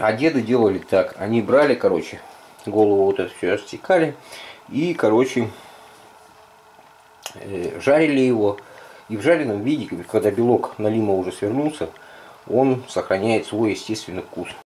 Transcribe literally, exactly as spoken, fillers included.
А деды делали так. Они брали, короче, голову вот это все растекали. И, короче, жарили его. И в жареном виде, когда белок налима уже свернулся, он сохраняет свой естественный вкус.